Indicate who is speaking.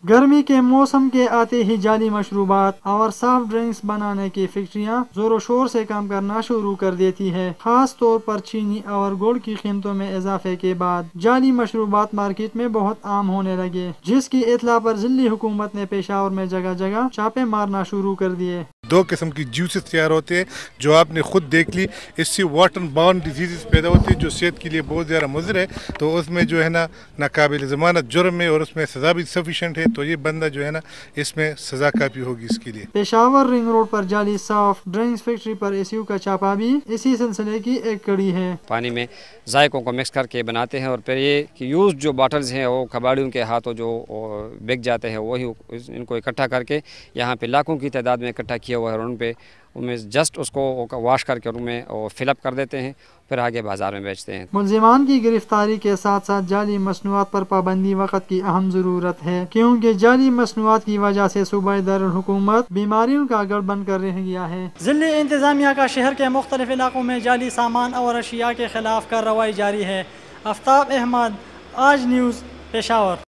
Speaker 1: गर्मी के मौसम के आते ही जाली मशरूबात और सॉफ्ट ड्रिंक्स बनाने की फैक्ट्रियां जोरों शोर से काम करना शुरू कर देती है। खास तौर पर चीनी और गुड़ की कीमतों में इजाफे के बाद जाली मशरूबात मार्केट में बहुत आम होने लगे, जिसकी इत्तला पर जिली हुकूमत ने पेशावर में जगह जगह छापे मारना शुरू कर दिए।
Speaker 2: 2 किस्म की जूसेस तैयार होते हैं जो आपने खुद देख ली। इससे वाटर बॉर्न डिजीज़ पैदा होती है जो सेहत के लिए बहुत ज़्यादा मुज़र है। तो उसमें जो है ना नाकाबिल ज़मानत जुर्म है और उसमें सज़ा भी सफिशेंट है। तो ये बंदा जो है ना इसमें सज़ा काफ़ी होगी इसके लिए।
Speaker 1: पेशावर रिंग रोड पर जाली सॉफ्ट ड्रिंक्स फैक्ट्री पर एसयू का छापा भी इसी सिलसिले की एक कड़ी है।
Speaker 3: पानी में जायकों को मिक्स करके बनाते हैं और फिर ये कि यूज़ जो बॉटल्स हैं वो कबाड़ियों के हाथों जो बिक जाते हैं वही इनको इकट्ठा करके यहाँ पे लाखों की तादाद में इकट्ठा किया हुआ है और उनमें जस्ट उसको वॉश करके उनमें फिलअप कर देते हैं, फिर आगे बाजार में बेचते हैं।
Speaker 1: मुलजिमान की गिरफ्तारी के साथ साथ जाली मसनूआत पर पाबंदी वक्त की अहम ज़रूरत है, क्योंकि जाली मसनूआत की वजह से सूबाई दारुल हुकूमत बीमारियों का गढ़ बन कर रह गया है। ज़िली इंतज़ामिया का शहर के मुख्तलिफ इलाकों में जाली सामान और अशिया के खिलाफ कार्रवाई जारी है। आफ्ताब अहमद, आज न्यूज़, पेशावर।